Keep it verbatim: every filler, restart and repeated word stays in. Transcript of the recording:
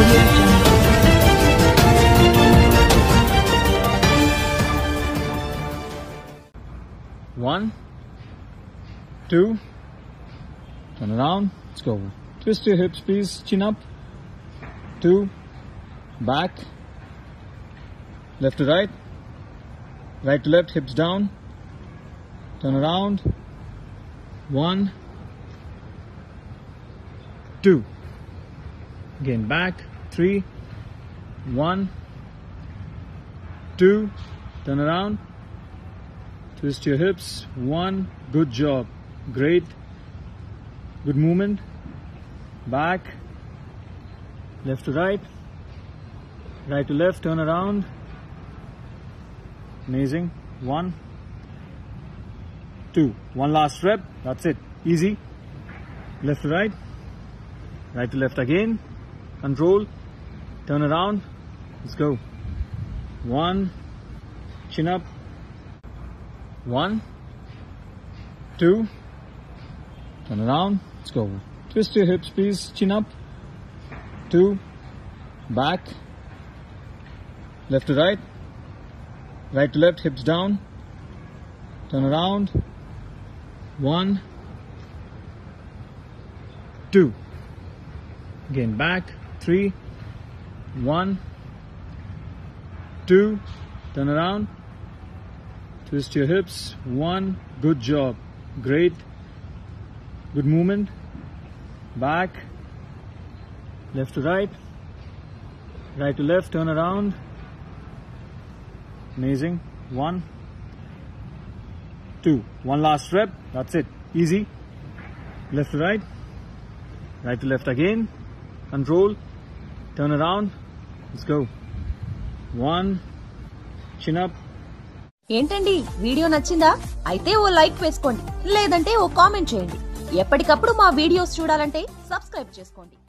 Audio Jungle. One, two, turn around, let's go. Twist your hips please, chin up. Two, back, left to right, right to left, hips down, turn around. One, two, again back, three, one, two, turn around, twist your hips, one, good job, great, good movement, back, left to right, right to left, turn around, amazing, one, two, one last rep, that's it, easy, left to right, right to left again, control, turn around, let's go, one, chin up, one, two, turn around, let's go, twist your hips please, chin up, two, back, left to right, right to left, hips down, turn around, one, two, again back, three, one, two, turn around, twist your hips, one, good job, great, good movement, back, left to right, right to left, turn around, amazing, one, two, one last rep, that's it, easy, left to right, right to left again, control, turn around, let's go, one, chin up. ఏంటండి video నచ్చిందా? అయితే ఓ like వేసుకోండి, లేదంటే ఓ comment చేయండి. ఎప్పటికప్పుడు మా videos చూడాలంటే subscribe చేసుకోండి.